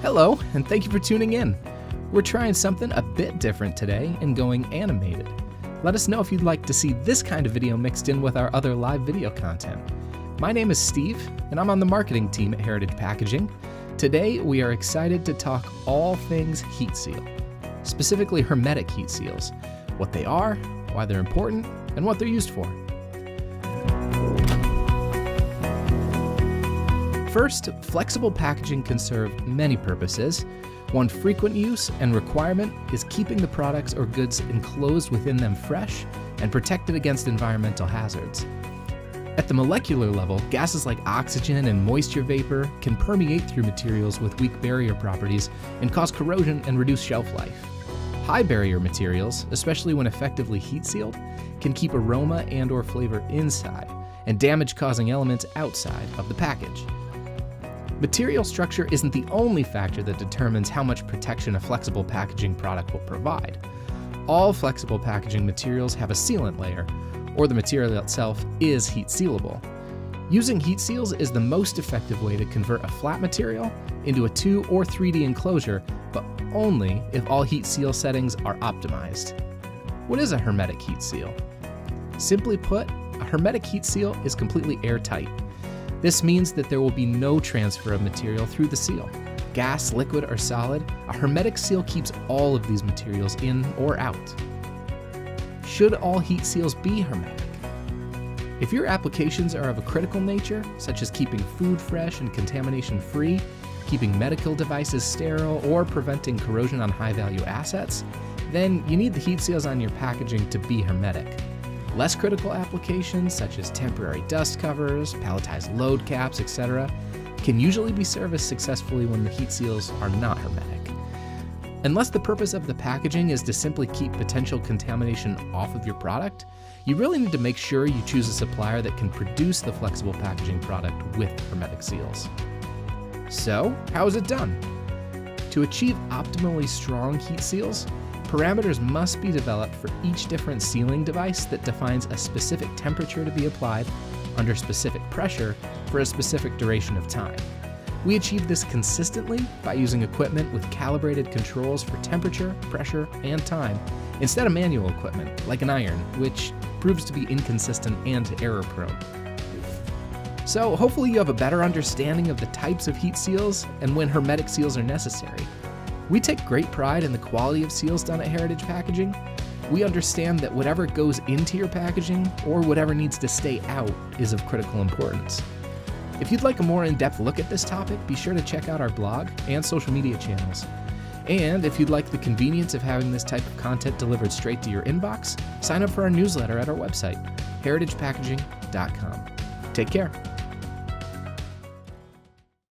Hello, and thank you for tuning in. We're trying something a bit different today and going animated. Let us know if you'd like to see this kind of video mixed in with our other live video content. My name is Steve, and I'm on the marketing team at Heritage Packaging. Today, we are excited to talk all things heat seal, specifically hermetic heat seals, what they are, why they're important, and what they're used for. First, flexible packaging can serve many purposes. One frequent use and requirement is keeping the products or goods enclosed within them fresh and protected against environmental hazards. At the molecular level, gases like oxygen and moisture vapor can permeate through materials with weak barrier properties and cause corrosion and reduce shelf life. High barrier materials, especially when effectively heat sealed, can keep aroma and/or flavor inside and damage-causing elements outside of the package. Material structure isn't the only factor that determines how much protection a flexible packaging product will provide. All flexible packaging materials have a sealant layer, or the material itself is heat sealable. Using heat seals is the most effective way to convert a flat material into a 2 or 3D enclosure, but only if all heat seal settings are optimized. What is a hermetic heat seal? Simply put, a hermetic heat seal is completely airtight. This means that there will be no transfer of material through the seal. Gas, liquid, or solid, a hermetic seal keeps all of these materials in or out. Should all heat seals be hermetic? If your applications are of a critical nature, such as keeping food fresh and contamination-free, keeping medical devices sterile, or preventing corrosion on high-value assets, then you need the heat seals on your packaging to be hermetic. Less critical applications, such as temporary dust covers, palletized load caps, etc., can usually be serviced successfully when the heat seals are not hermetic. Unless the purpose of the packaging is to simply keep potential contamination off of your product, you really need to make sure you choose a supplier that can produce the flexible packaging product with hermetic seals. So, how is it done? To achieve optimally strong heat seals, parameters must be developed for each different sealing device that defines a specific temperature to be applied under specific pressure for a specific duration of time. We achieve this consistently by using equipment with calibrated controls for temperature, pressure, and time, instead of manual equipment like an iron, which proves to be inconsistent and error-prone. So hopefully you have a better understanding of the types of heat seals and when hermetic seals are necessary. We take great pride in the quality of seals done at Heritage Packaging. We understand that whatever goes into your packaging or whatever needs to stay out is of critical importance. If you'd like a more in-depth look at this topic, be sure to check out our blog and social media channels. And if you'd like the convenience of having this type of content delivered straight to your inbox, sign up for our newsletter at our website, heritagepackaging.com. Take care.